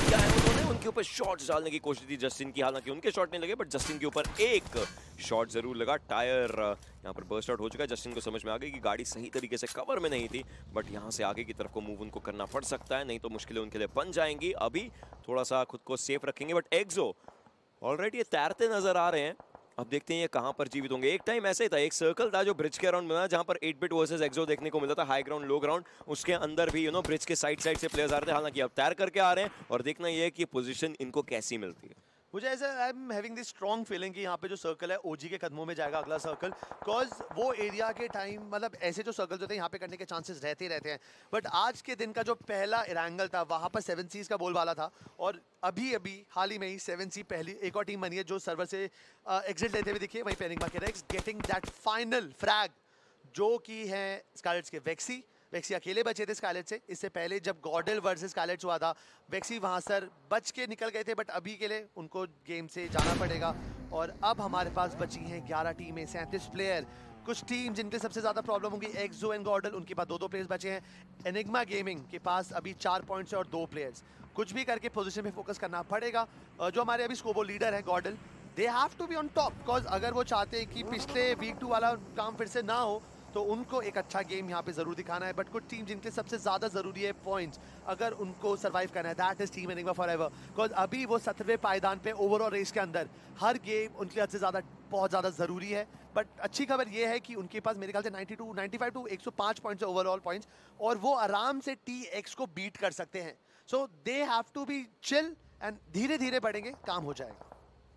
किया है उन्होंने, उनके ऊपर शॉट्स डालने की कोशिश की जस्टिन की, हालांकि उनके शॉट नहीं लगे बट जस्टिन के ऊपर एक शॉट जरूर लगा। टायर यहाँ पर बर्स्ट आउट हो चुका है। जस्टिन को समझ में आ गई कि गाड़ी सही तरीके से कवर में नहीं थी, बट यहाँ से आगे की तरफ को मूव उनको करना पड़ सकता है, नहीं तो मुश्किलें उनके लिए बन जाएंगी। अभी थोड़ा सा खुद को सेफ रखेंगे, बट एक्सो ऑलरेडी तैरते नजर आ रहे हैं। अब देखते हैं ये कहां पर जीवित होंगे। एक टाइम ऐसे ही था, एक सर्कल था जो ब्रिज के अराउंड बना, जहां पर एट बिट वर्सेस एक्सो देखने को मिला था, हाई ग्राउंड लो ग्राउंड, उसके अंदर भी यू नो ब्रिज के साइड साइड से प्लेयर्स आ रहे थे। हालांकि अब तैर करके आ रहे हैं और देखना ये है कि पोजीशन इनको कैसी मिलती है। मुझे ऐसा I am having this strong feeling कि यहाँ पे जो सर्कल है ओजी के कदमों में जाएगा अगला सर्कल, बिकॉज वो एरिया के टाइम मतलब ऐसे जो सर्कल होते हैं यहाँ पे करने के चांसेस रहते ही रहते हैं। बट आज के दिन का जो पहला एंगल था वहाँ पर सेवन सीज का बोलबाला था, और अभी अभी हाल ही में ही सेवन सी पहली एक और टीम बनी है जो सर्वर से एग्जिट लेते हुए दिखिए। वहीं पे एनिग्मा के Rex getting that final frag, जो कि है स्कारलेट्स के वेक्सी। वेक्सी अकेले बचे थे स्कारलेट से। इससे पहले जब गॉर्डल वर्सेस स्कारलेट्स हुआ था, वेक्सी वहां सर बच के निकल गए थे, बट अभी के लिए उनको गेम से जाना पड़ेगा। और अब हमारे पास बची हैं ग्यारह टीमें, सैंतीस प्लेयर। कुछ टीम जिनके सबसे ज्यादा प्रॉब्लम होगी, एक्सो एंड गॉर्डल, उनके पास दो दो प्लेयर्स बचे हैं। एनिग्मा गेमिंग के पास अभी चार पॉइंट्स और दो प्लेयर्स। कुछ भी करके पोजीशन पे फोकस करना पड़ेगा। जो हमारे अभी स्कोबो लीडर है GodL, they have to be on top, because अगर वो चाहते हैं कि पिछले वीक टू वाला काम फिर से ना हो, तो उनको एक अच्छा गेम यहाँ पे जरूर दिखाना है। बट कुछ टीम जिनके सबसे ज्यादा जरूरी है पॉइंट्स, अगर उनको सरवाइव करना है, that is team Enigma forever, because अभी वो सत्रहवें पायदान पे ओवरऑल रेस के अंदर हर गेम उनके हद से ज्यादा बहुत ज्यादा जरूरी है। बट अच्छी खबर ये है कि उनके पास मेरे ख्याल से ninety two ninety five to एक सौ पाँच पॉइंट्स है ओवरऑल पॉइंट्स, और वो आराम से टी एक्स को बीट कर सकते हैं। So they have to be chill and धीरे धीरे बढ़ेंगे, काम हो जाएगा।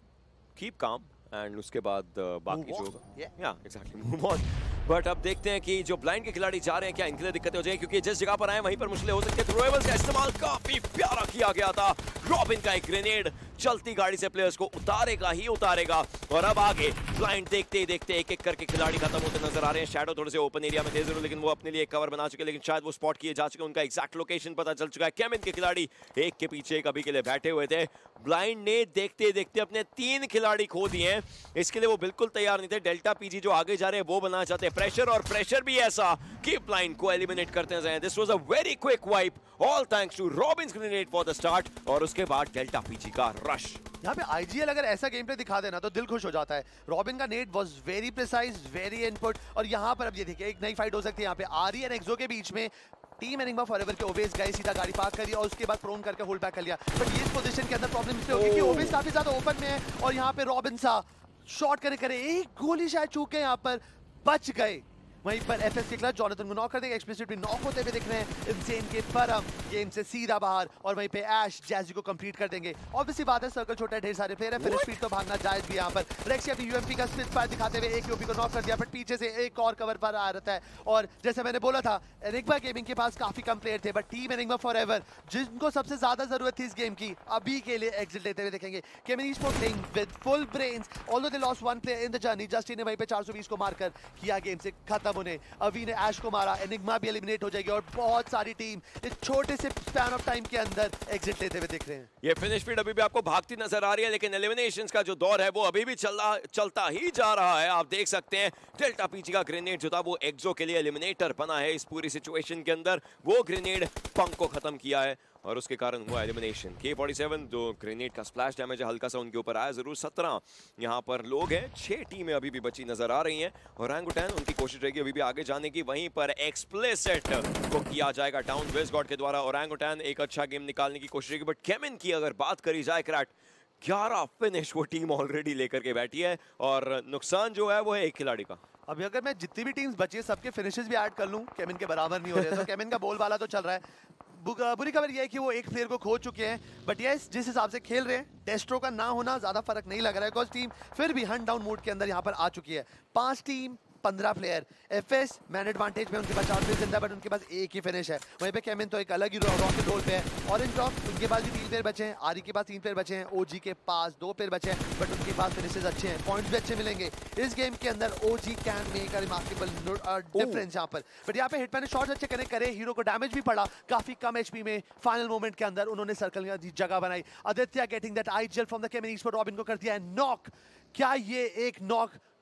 कीप काम एंड उसके बाद uh, बाकी Move जो on. Yeah. या एग्जैक्टली मूव ऑन। बट अब देखते हैं कि जो ब्लाइंड के खिलाड़ी जा रहे हैं क्या इनके लिए दिक्कतें हो जाएगी, क्योंकि जिस जगह पर आए वहीं पर मुश्किलें हो सकती है। थ्रोएबल्स का इस्तेमाल काफी प्यारा किया गया था। रॉबिन का एक ग्रेनेड चलती गाड़ी से प्लेयर्स को उतारेगा ही उतारेगा। और अब आगे ब्लाइंड देखते ही देखते एक एक करके खिलाड़ी खत्म होते नजर आ रहे हैं। शैडो थोड़े से ओपन एरिया में थे जरूर, लेकिन वो अपने लिए एक कवर बना चुके, लेकिन शायद वो स्पॉट किए जा चुके, उनका एग्जैक्ट लोकेशन पता चल चुका है। केमिन के खिलाड़ी एक के पीछे एक अभी के लिए बैठे हुए थे। ब्लाइंड ने देखते देखते अपने तीन खिलाड़ी खो दिए हैं, इसके लिए वो बिल्कुल तैयार नहीं थे। डेल्टा पीजी जो आगे जा रहे हैं वो बनाना चाहते हैं प्रेशर, और प्रेशर भी ऐसा कि ब्लाइंड को एलिमिनेट करते नजर आए। This was a very quick wipe, all thanks to Robin's grenade for the start, और उसके बाद डेल्टा पीजी का रश। यहाँ पे आईजीएल अगर ऐसा गेम प्ले दिखा देना तो दिल खुश हो जाता है। रॉबिन का nade was very precise, very input, और यहाँ पर अब ये देखिए एक नई फाइट हो सकती है यहाँ पे आरी एंड एक्सो के बीच में। टीम एनिग्मा फॉरएवर के ओवेस गए, सीधा गाड़ी पार्क करी और उसके बाद प्रोन करके होल्ड बैक कर लिया। बट ये इस पोजीशन के अंदर प्रॉब्लम इसलिए होगी कि ओवेस काफी ज्यादा ओपन में है, और यहाँ पे रॉबिन सा शॉट करे करे एक गोली शायद चूके यहाँ पर बच गए। वहीं पर एफएस के खिलाफ जॉनथन को नॉक कर देंगे, एक्सप्लिसिट भी नॉक होते हुए दिख रहे हैं। इनसेन के परम गेम से सीधा बाहर, और वहीं पे ऐश जैजी को कंप्लीट कर देंगे। ऑब्वियसली बात है सर्कल छोटा है, ढेर सारे प्लेयर है, फिर स्पीड तो भागना जायज भी। यहाँ पर रेक्सी अपनी यूएमपी का स्प्लिट फायर दिखाते हुए एक यूपी को नॉक कर दिया, बट पीछे से एक और कवर पर आ रहता है। और जैसे मैंने बोला था एनिग्मा गेमिंग के पास काफी कम प्लेयर थे, बट टीम एनिग्मा फॉरएवर जिनको सबसे ज्यादा जरूरत थी इस गेम की, अभी के लिए एग्जिट लेते हुए देखेंगे। Chemin sports playing with full brains, although they lost one player in the journey. Justin ने वहीं पे चार सौ बीस को मारकर किया गेम से खत्म होने। अभी ने ऐश को मारा, एनिग्मा भी एलिमिनेट हो जाएगी, और बहुत सारी टीम इस छोटे से स्पैन ऑफ टाइम के अंदर एग्जिट लेते हुए दिख रहे हैं। ये फिनिश फील्ड अभी भी आपको भागती नजर आ रही है, लेकिन एलिमिनेशंस का जो दौर है वो अभी भी चल रहा चलता ही जा रहा है। आप देख सकते हैं डेल्टा पीजी का ग्रेनेड जो था वो एक्सो के लिए एलिमिनेटर बना है इस पूरी सिचुएशन के अंदर। वो ग्रेनेड पंक को खत्म किया है और उसके कारण हुआ एलिमिनेशन। के फोर्टी सेवन जो ग्रेनेड का स्प्लैश डैमेज है हल्का सा उनके ऊपर आया जरूर। सत्रह यहाँ पर लोग हैं, छह टीमें अभी भी बची नजर आ रही हैं, और ओरंगुटैन उनकी कोशिश रहेगी अभी भी आगे जाने की। वहीं पर एक्सप्लिसिट को किया जाएगा डाउन वेस्ट गॉड के द्वारा। ओरंगुटैन एक अच्छा गेम निकालने की कोशिश रहेगी, बट केमिन की अगर बात करी जाए क्रैट, ग्यारह फिनिश वो टीम ऑलरेडी लेकर के बैठी है, और नुकसान जो है वो है एक खिलाड़ी का। अभी अगर मैं जितनी भी टीम्स बची है सबके फिनिशेस भी ऐड कर लूं, केमिन के बराबर नहीं हो रहे, तो केमिन का बोल वाला तो चल रहा है। बुरी खबर यह है कि वो एक प्लेयर को खो चुके हैं, बट यस जिस हिसाब से खेल रहे हैं डेस्ट्रो का ना होना ज्यादा फर्क नहीं लग रहा है, बिकॉज टीम फिर भी हंट डाउन मोड के अंदर यहाँ पर आ चुकी है। पांच टीम पंद्रह प्लेयर। एफएस मैन एडवांटेज में, उनके पास चार प्लेयर जिंदा, बट उनके पास एक ही फिनिश है। वहीं पे केमिन तो एक अलग ही रॉकेट रोल पे है। ऑरेंज ड्रॉप उनके पास भी तीन प्लेयर बचे हैं, आरी के पास तीन प्लेयर बचे हैं, ओजी के पास दो प्लेयर बचे हैं, बट उनके पास फिनिशेस अच्छे हैं, पॉइंट्स भी अच्छे मिलेंगे इस गेम के अंदर। OG can make a remarkable difference यहाँ पर, बट यहाँ पे हिटमैन ने शॉट्स अच्छे कनेक्ट करे, हीरो को डैमेज भी पड़ा काफी कम एचपी में। फाइनल मोमेंट के अंदर उन्होंने सर्कल की जगह बनाई। Aditya getting that IGL from the Chemin esports, Robin को कर दिया है नॉक। क्या ये एक नॉक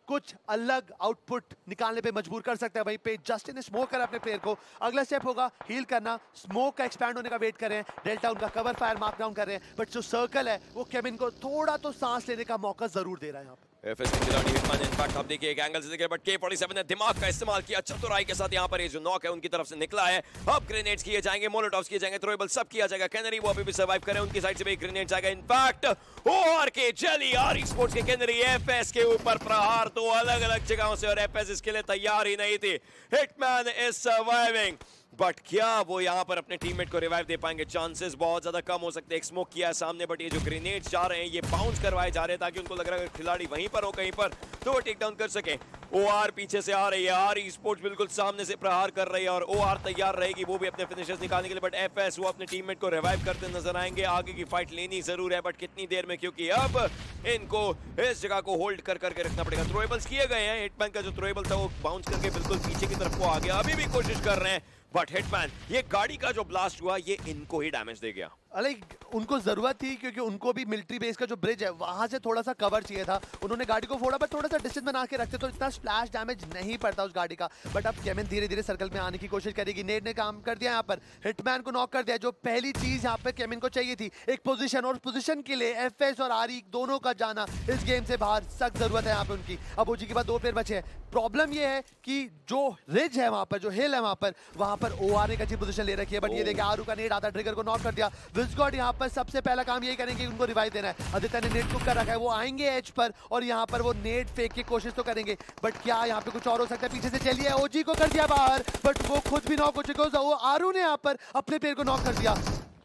कुछ अलग आउटपुट निकालने पे मजबूर कर सकता है। वहीं पे जस्टिन ने स्मोक करा अपने प्लेयर को, अगला स्टेप होगा हील करना, स्मोक का एक्सपैंड होने का वेट कर रहे हैं, डेल्टा उनका कवर फायर मार्क डाउन कर रहे हैं, बट जो सर्कल है वो केविन को थोड़ा तो सांस लेने का मौका जरूर दे रहा है यहाँ पे। एफएस के खिलाड़ी हिटमैन इनफैक्ट आप देखिए एक एंगल से देखिए, बट के फोर्टी सेवन ने दिमाग का इस्तेमाल किया चतुराई के साथ, यहाँ पर ये जो नॉक है उनकी तरफ से निकला है। अब ग्रेनेड्स किए जाएंगे, मोलोटॉव्स किए जाएंगे, थ्रोएबल सब किया जाएगा। कैनरी वो अभी भी सर्वाइव कर रहे हैं, उनकी साइड से भी ग्रेनेड जाएगा। इनफैक्ट ओआर के जेली आर स्पोर्ट्स के कैनरी एफएस के ऊपर प्रहार दो अलग अलग जगहों से, और एफएस इसके लिए तैयार ही नहीं थी। हिटमैन इज सर्वाइविंग, बट क्या वो यहाँ पर अपने टीममेट को रिवाइव दे पाएंगे? चांसेस बहुत ज्यादा कम हो सकते हैं। एक स्मोक किया है सामने, बट ये जो ग्रेनेड्स जा रहे हैं ये बाउंस करवाए जा रहे हैं ताकि उनको लग रहा है खिलाड़ी वहीं पर हो कहीं पर तो वो टेक डाउन कर सके। ओआर पीछे से आ रही है, आर स्पोर्ट्स बिल्कुल सामने से प्रहार कर रही है और ओआर तैयार रहेगी वो भी अपने फिनिशर्स निकालने के लिए, बट एफएस वो अपने टीममेट को रिवाइव करते नजर आएंगे। आगे की फाइट लेनी जरूर है, बट कितनी देर में, क्योंकि अब इनको इस जगह को होल्ड कर करके रखना पड़ेगा। थ्रोएबल्स किए गए हैं, हिटमैन का जो थ्रोएबल था वो बाउंस करके बिल्कुल पीछे की तरफ को आ गया, अभी भी कोशिश कर रहे हैं, बट हिटमैन ये गाड़ी का जो ब्लास्ट हुआ ये इनको ही डैमेज दे गया। अरे उनको जरूरत थी क्योंकि उनको भी मिलिट्री बेस का जो ब्रिज है वहां से थोड़ा सा कवर चाहिए था। उन्होंने गाड़ी को फोड़ा, बट थोड़ा सा डिस्टेंस बना के रखते तो इतना स्प्लैश डैमेज नहीं पड़ता उस गाड़ी का। बट अब केविन धीरे धीरे सर्कल में आने की कोशिश करेगी। नेड ने काम कर दिया यहाँ पर, हिटमैन को नॉक कर दिया। जो पहली चीज यहाँ पे केविन को चाहिए थी एक पोजीशन, और पोजीशन के लिए एफएस और आरी दोनों का जाना इस गेम से बाहर सख्त जरूरत है यहाँ पे उनकी। अब ओजी के बाद दो प्लेयर बचे हैं। प्रॉब्लम ये है कि जो रिज है वहां पर, जो हिल है वहां पर, वहां पर ओआर ने एक अच्छी पोजीशन ले रखी है, बट ये देखिए आरू का नेड आता, ट्रिगर को नॉक कर दिया। विजगॉड यहाँ पर सबसे पहला काम यही करेंगे, उनको रिवाइव देना है। आदित्य ने नेट कुक कर रखा है, वो आएंगे एज पर और यहाँ पर वो नेट फेंक की कोशिश तो करेंगे, बट क्या यहाँ पे कुछ और हो सकता है? पीछे से चलिए, ओजी को कर दिया बाहर, बट वो खुद भी नॉक हो चुके हो। आरू ने यहाँ पर अपने प्लेयर को नॉक कर दिया।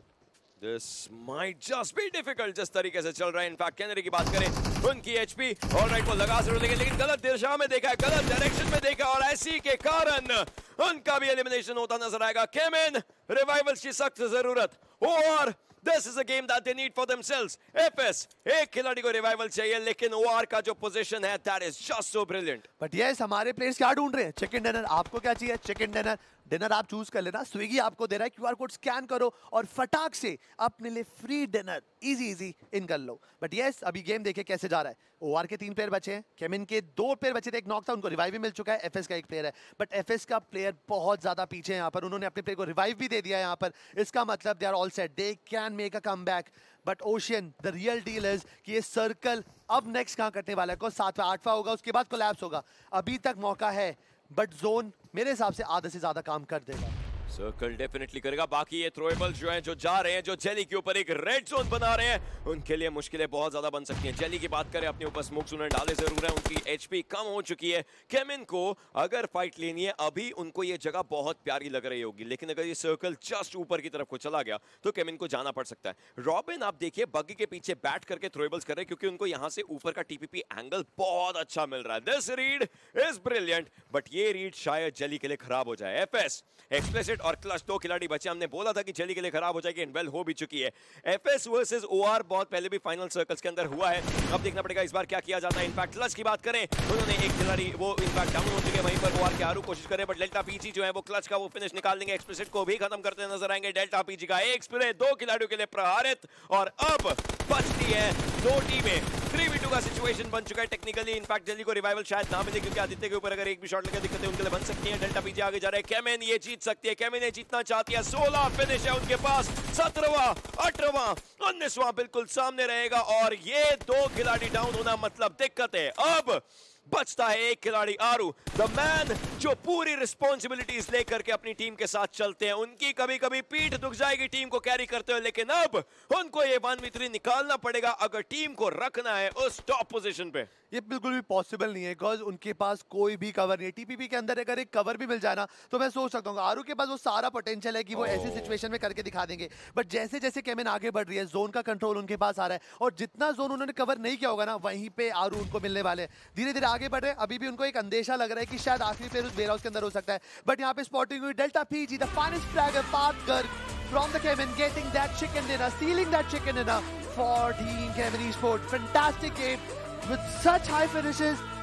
This might just be difficult जिस तरीके से चल रहा है। इनफैक्ट कैनरी की बात करें, उनकी एचपी ऑलराइट वो लगा जरूर देंगे, लेकिन गलत दिशा में देखा है, गलत डायरेक्शन में देखा, और ऐसी के कारण उनका भी एलिमिनेशन होता नजर आएगा। केविन रिवाइवल्स की सख्त जरूरत, और This is a game that they need for themselves. FS एक खिलाड़ी को रिवाइवल चाहिए, लेकिन ओआर का जो पोजीशन है that is just so brilliant. But yes हमारे प्लेयर्स क्या ढूंढ रहे हैं? Chicken dinner. आपको क्या चाहिए? Chicken dinner. डिनर आप चूज कर लेना, स्विगी आपको दे रहा है, क्यूआर कोड स्कैन करो और फटाक से अपने लिए फ्री डिनर इजी इजी इन कर लो। बट यस अभी गेम देखिए कैसे जा रहा है। ओआर के तीन प्लेयर बचे हैं, केविन के दो प्लेयर बचे थे, एक नॉक था, उनको रिवाइव भी मिल चुका है। एफएस का एक प्लेयर है, बट एफएस का प्लेयर बहुत ज्यादा पीछे है यहाँ पर, उन्होंने अपने प्लेयर को रिवाइव भी दे दिया यहाँ पर। इसका मतलब they are all set, they can make a comeback. But ocean the real deal is कि ये सर्कल अब नेक्स्ट कहाँ कटने वाला है? कौन सातवां आठवां होगा, उसके बाद कोलैप्स होगा। अभी तक मौका है, बट जोन मेरे हिसाब से आधे से ज्यादा काम कर देगा। सर्कल डेफिनेटली करेगा। बाकी ये थ्रोएबल्स जो हैं जो जा रहे हैं, जो जेली के ऊपर एक रेड जोन बना रहे हैं, उनके लिए मुश्किलें बहुत ज्यादा बन सकती हैं। जेली की बात करें, अपने ऊपर स्मोक्स उन्होंने डाले जरूर है, उनकी एचपी कम हो चुकी है। केविन को अगर फाइट लेनी है, अभी उनको ये जगह बहुत प्यारी लग रही होगी, लेकिन अगर ये सर्कल जस्ट ऊपर की तरफ को चला गया तो केविन को जाना पड़ सकता है। रॉबिन आप देखिए बग्गी के पीछे बैठ करके थ्रोएबल्स कर रहे हैं, क्योंकि उनको यहाँ से ऊपर का टीपीपी एंगल बहुत अच्छा मिल रहा है। This read is brilliant, but ये रीड शायद जेली के लिए खराब हो जाए। एफएस, एक्सप्लिसिट और क्लच दो खिलाड़ी बचे, हमने बोला था कि जेली के लिए खराब हो जाएगी, एंड वेल हो भी चुकी है। एफएस वर्सेस ओआर बहुत पहले भी फाइनल सर्कल्स के अंदर हुआ है, अब देखना पड़ेगा इस बार क्या किया जाता है। इनफैक्ट क्लच की बात करें, उन्होंने एक खिलाड़ी वो इनफैक्ट डाउन हो चुके हैं, वहीं पर ओआर के आरू कोशिश करे, बट डेल्टा पीजी जो है वो क्लच का वो फिनिश निकाल देंगे। एक्सप्लिसिट को भी खत्म करते नजर आएंगे। डेल्टा पीजी का एक स्प्रे दो खिलाड़ियों के लिए प्रहारित, और अब बचती है दो टीमें। थ्री वी टू का सिचुएशन बन चुका है टेक्निकली। इनफैक्ट जेली को रिवाइवल शायद ना मिले, क्योंकि आदित्य के ऊपर अगर एक भी शॉट लगे दिक्कतें उनके लिए बन सकती हैं। डेल्टा पीजी आगे जा रहे हैं, केविन ये जीत सकती है, केविन ये जीतना चाहती है। सोलह फिनिश है उनके पास, सत्रहवां अठारहवां उन्नीसवां बिल्कुल सामने रहेगा, और ये दो खिलाड़ी डाउन होना मतलब दिक्कत है। अब बचता है एक खिलाड़ी, आरू द मैन, जो पूरी रिस्पॉन्सिबिलिटीज लेकर के अपनी टीम के साथ चलते हैं। उनकी कभी कभी पीठ दुख जाएगी टीम को कैरी करते हुए, लेकिन अब उनको ये वन वी थ्री निकालना पड़ेगा अगर टीम को रखना है उस टॉप पोजीशन पे। ये बिल्कुल भी पॉसिबल नहीं है, बिकॉज उनके पास कोई भी कवर नहीं है। टीपीपी के अंदर अगर एक कवर भी मिल जाए ना, तो मैं सोच सकता हूँ आरू के पास वो सारा पोटेंशियल है कि वो ऐसी सिचुएशन में करके दिखा देंगे। बट जैसे जैसे केविन आगे बढ़ रही है, जोन का कंट्रोल उनके पास आ रहा है, और जितना जोन उन्होंने कवर नहीं किया होगा ना, वहीं पे आरू उनको मिलने वाले हैं। धीरे धीरे आगे बढ़ रहे हैं, अभी भी उनको एक अंदेशा लग रहा है कि शायद आखिरी प्लेयर उस वेयरहाउस के अंदर हो सकता है। बट यहाँ पे स्पॉटिंग हुई Delta PG, the finest fragger path कर from the Kevin, getting that chicken dinner, stealing that chicken dinner for Team Kevin Esports. Fantastic game with such high finishes.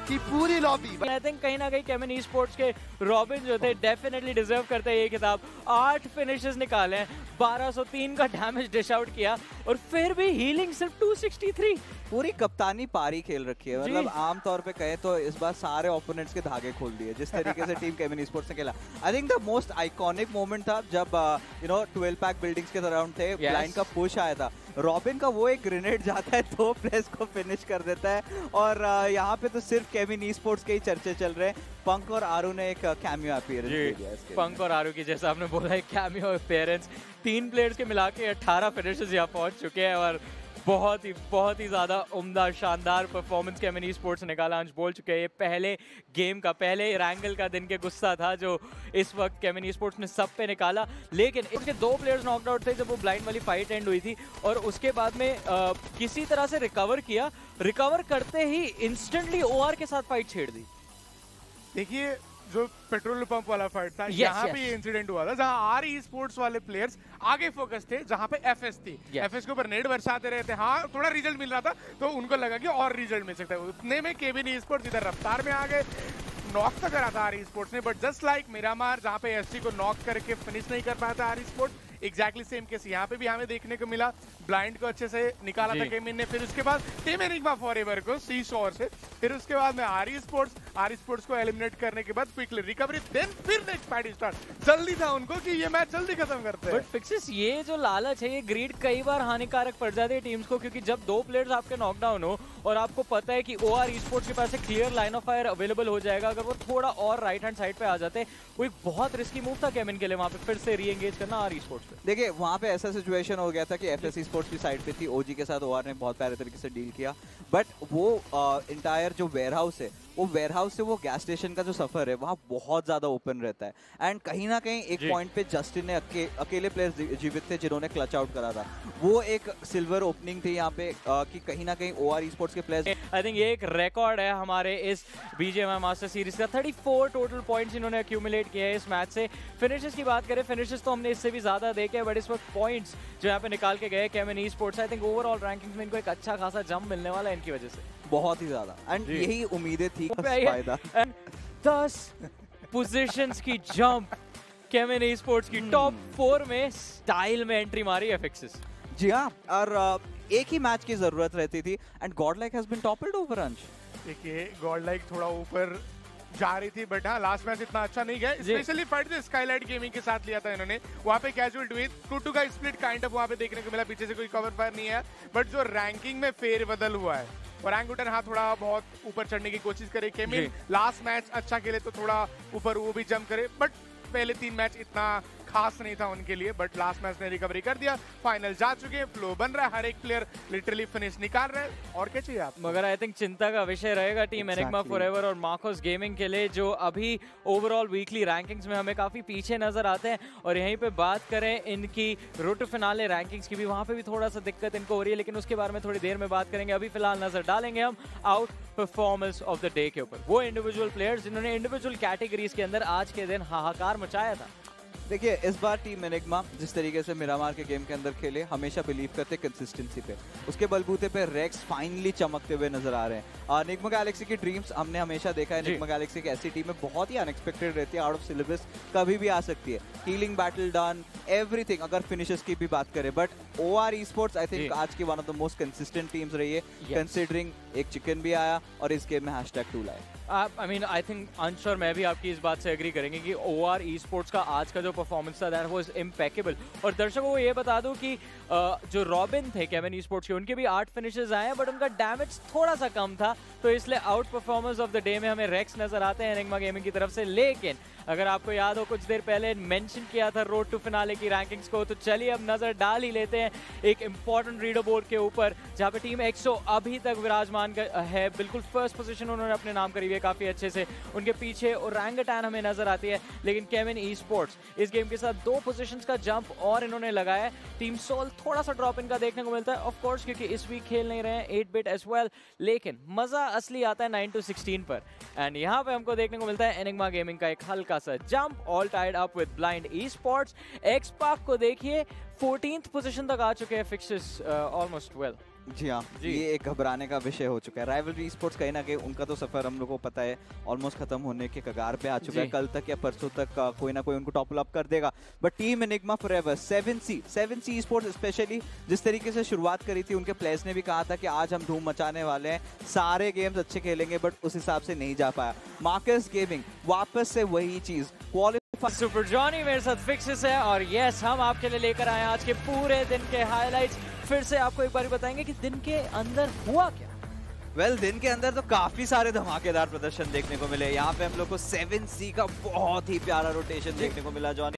की पूरी लॉबी। आई थिंक कहीं ना कहीं केमिन Esports के robin जो थे definitely deserve करते हैं ये खिताब। आठ फिनिशेस निकाले हैं, बारह सौ तीन का डैमेज डिश आउट किया और फिर भी हीलिंग सिर्फ टू सिक्सटी थ्री। पूरी कप्तानी पारी खेल रखी है, मतलब आमतौर पे कहें तो इस बार सारे ओपोनेंट्स के धागे खोल दिए जिस तरीके से टीम केमिन ई स्पोर्ट्स ने खेला। I think the most iconic moment था जब you know twelve pack buildings के अराउंड थे, ब्लाइंड का पुश आया था, रॉबिन का वो एक ग्रेनेड जाता है दो प्लेयर्स को फिनिश कर देता है। और यहाँ पे तो सिर्फ केमिन ई स्पोर्ट्स के ही चर्चे चल रहे हैं। पंक और आरू ने एक कैमियो अपीयरेंस दे दिया इसके। पंक और आरू की जैसा आपने बोला है कैमियो अपीयरेंस, तीन प्लेयर्स के मिला के अठारह फिनिशेस यहाँ पहुंच चुके हैं और बहुत ही बहुत ही ज़्यादा उम्दा शानदार परफॉर्मेंस केमिन ई स्पोर्ट्स निकाला। अंश बोल चुके हैं ये पहले गेम का, पहले रैंगल का दिन के गुस्सा था जो इस वक्त केमिन ई स्पोर्ट्स ने सब पे निकाला। लेकिन उसके दो प्लेयर्स नॉकड आउट थे जब वो ब्लाइंड वाली फाइट एंड हुई थी और उसके बाद में आ, किसी तरह से रिकवर किया। रिकवर करते ही इंस्टेंटली ओआर के साथ फाइट छेड़ दी। देखिए जो पेट्रोल पंप वाला फाइट था, yes, यहाँ yes. पे ये इंसिडेंट हुआ था जहाँ आर ई स्पोर्ट्स वाले प्लेयर्स आगे फोकस थे, जहाँ पे एफएस थी। yes. एफएस के ऊपर नेट बरसाते रहे थे, हाँ थोड़ा रिजल्ट मिल रहा था तो उनको लगा कि और रिजल्ट मिल सकता है। उतने में केविन ई स्पोर्ट्स इधर रफ्तार में आ गए, नॉक तो करा था आर ई स्पोर्ट्स ने, बट जस्ट लाइक मिरामार जहाँ पे एससी को नॉक करके फिनिश नहीं कर पाया था R e sports, exactly same case यहाँ पे भी हमें देखने को मिला। ब्लाइंड को अच्छे से निकाला था केमिन ने, फिर उसके बाद टीम एनिग्मा फॉरएवर को सी शोर से, फिर उसके बाद में R e sports R e sports को एलिमिनेट करने के बाद क्विकली रिकवरी, देन फिर नेक्स्ट पार्टी स्टार्ट। जल्दी था उनको कि ये मैच जल्दी खत्म करते हैं। बट फिक्सिस ये जो लालच है, ये ग्रीड कई बार हानिकारक पड़ जाती है टीम्स को, क्योंकि जब दो प्लेयर्स आपके नॉकडाउन हो और आपको पता है कि ओआर ई स्पोर्ट्स के पास एक clear line of fire available हो जाएगा, अगर वो थोड़ा और राइट हैंड साइड पे आ जाते, वो एक बहुत रिस्की मूव था केमिन के लिए वहां पे फिर से री एंगेज करना आर ई स्पोर्ट्स पे। देखिए वहां पे ऐसा सिचुएशन हो गया था कि एफएस स्पोर्ट्स की साइड पे थी, ओजी के साथ ओआर ने बहुत प्यारे तरीके से डील किया, बट वो इंटायर जो वेयरहाउस है, वो वेयरहाउस से वो गैस स्टेशन का जो सफर है वहाँ बहुत ज्यादा ओपन रहता है। एंड कहीं ना कहीं एक पॉइंट पे जस्टिन ने अके, अकेले प्लेयर्स जीवित थे जिन्होंने क्लच आउट करा था। वो एक सिल्वर ओपनिंग थी यहाँ पे आ, कि कहीं ना कहीं ओआर ई स्पोर्ट्स के प्लेयर्स। आई थिंक ये एक रिकॉर्ड है हमारे इस बीजीएमआई मास्टर सीरीज का, चौंतीस टोटल पॉइंट्स इन्होंने अक्यूमुलेट किए हैं इस मैच से। फिनिशेस की बात करें, फिनिशेस तो हमने इससे भी ज्यादा देखे, बट इस वक्त पॉइंट्स जो यहाँ पे निकाल के गए Chemin Esports, I think overall rankings में इनको एक अच्छा खासा जंप मिलने वाला है इनकी वजह से, बहुत ही ज्यादा। एंड यही उम्मीदें थी फायदा। दस पोजीशंस की जंप केमिन ई स्पोर्ट्स की टॉप फोर में स्टाइल में एंट्री मारी है फिक्सिस। जी हाँ, और एक ही मैच की जरूरत रहती थी and Godlike has been toppled over अंश। देखिए गॉडलाइक थोड़ा ऊपर जा रही थी, बट हाँ लास्ट मैच इतना अच्छा नहीं गया। स्पेशली फाइट जो स्काईलाइट गेमिंग के साथ लिया था इन्होंने, वहाँ पे कैजुअल ट्वीट टू टू का स्प्लिट काइंड ऑफ वहाँ पे देखने को मिला, पीछे से कोई कवर फायर नहीं है, बट जो रैंकिंग में फेर बदल हुआ है और रैंगुटर हाँ थोड़ा बहुत ऊपर चढ़ने की कोशिश करे। केमिन लास्ट मैच अच्छा खेले तो थोड़ा ऊपर वो भी जंप करे, बट पहले तीन मैच इतना खास नहीं था उनके लिए, बट लास्ट मैच ने रिकवरी कर दिया, फाइनल जा चुके हैं, फ्लो बन रहा है, हर एक प्लेयर लिटरली फिनिश निकाल रहे हैं, और क्या चाहिए आप। मगर आई थिंक चिंता का विषय रहेगा टीम एनिग्मा फॉरएवर और मार्कोस गेमिंग के लिए, जो अभी ओवरऑल वीकली रैंकिंग्स में हमें काफी पीछे नजर आते हैं। और यहीं पे बात करें इनकी रोड टू फिनाले रैंकिंग्स की भी, वहां पे भी थोड़ा सा दिक्कत इनको हो रही है, लेकिन उसके बारे में थोड़ी देर में बात करेंगे। अभी फिलहाल नजर डालेंगे हम out performance of the day के ऊपर, वो इंडिविजुअल प्लेयर्स जिन्होंने इंडिविजुअल कैटेगरीज के अंदर आज के दिन हाहाकार मचाया था। देखिए इस बार टीम एनिग्मा जिस तरीके से मिरामार के गेम के अंदर खेले, हमेशा बिलीव करते कंसिस्टेंसी पे, उसके बलबूते पे रेक्स फाइनली चमकते हुए नजर आ रहे हैं। निग्मा गैलेक्सी की ड्रीम्स हमने हमेशा देखा है, निग्मा गैलेक्सी एक ऐसी टीम है बहुत ही अनएक्सपेक्टेड रहती है, आउट ऑफ सिलेबस कभी भी आ सकती है, हीलिंग बैटल डन एवरीथिंग, अगर फिनिशेस की भी बात करें। But OR Esports I think आज की one of the most consistent teams रही है, कंसिडरिंग एक चिकन भी आया और इस गेम में हैशटैग टूल आया। आई मीन आई थिंक अंश और मैं भी आपकी इस बात से एग्री करेंगे कि ओआर ई स्पोर्ट्स का आज का जो परफॉर्मेंस था दैट वाज इम्पेकेबल। और दर्शकों को ये बता दूं कि uh, जो रॉबिन थे केमिन ई स्पोर्ट्स के, उनके भी आठ फिनिशेस आए हैं, बट उनका डैमेज थोड़ा सा कम था, तो इसलिए out performance of the day में हमें रेक्स नजर आते हैं एनिग्मा गेमिंग की तरफ से। लेकिन अगर आपको याद हो कुछ देर पहले मेंशन किया था रोड टू फिनाले की रैंकिंग्स को, तो चलिए अब नजर डाल ही लेते हैं एक इंपॉर्टेंट रीडर बोर्ड के ऊपर, जहां पे टीम एक्सो अभी तक विराजमान है, बिल्कुल फर्स्ट पोजीशन उन्होंने अपने नाम करी हुई है काफी अच्छे से। उनके पीछे ओरंगुटान हमें नजर आती है, लेकिन केमिन ई स्पोर्ट्स इस गेम के साथ दो पोजीशंस का जंप और इन्होंने लगाया है। टीम सोल थोड़ा सा ड्रॉप इनका देखने को मिलता है ऑफ कोर्स, क्योंकि इस वीक खेल नहीं रहे हैं एट बिट एज वेल, लेकिन मजा असली आता है नाइन टू सिक्सटीन पर। एंड यहाँ पे हमको देखने को मिलता है एनिग्मा गेमिंग का एक हल्का सा jump, all tied up with Blind esports. XSpark को देखिए फोर्टीन्थ पोजीशन तक आ चुके हैं फिक्सेस ऑलमोस्ट वेल। जी हाँ, ये एक घबराने का विषय हो चुका है। राइवलरी स्पोर्ट्स कहीं ना कहीं उनका तो सफर हम लोगों को पता है ऑलमोस्ट खत्म होने के कगार पे आ चुका है। कल तक या परसों तक आ, कोई ना कोई उनको टॉप अप कर देगा। But team Enigma forever, seven sea seven sea sports especially जिस तरीके से शुरुआत करी थी, उनके प्लेयर्स ने भी कहा था कि आज हम धूम मचाने वाले हैं, सारे गेम्स अच्छे खेलेंगे, बट उस हिसाब से नहीं जा पाया। मार्कस गेमिंग वापस से वही चीज, सुपर जॉनी मेरे साथ फिक्सेस है और यस हम आपके लिए लेकर आए आज के पूरे दिन के हाइलाइट्स। फिर से आपको एक बार बताएंगे कि दिन के अंदर हुआ क्या। वेल well, दिन के अंदर तो काफी सारे धमाकेदार प्रदर्शन देखने को मिले। यहाँ पे हम लोग को सेवन सी का बहुत ही प्यारा रोटेशन देखने को मिला जॉनी।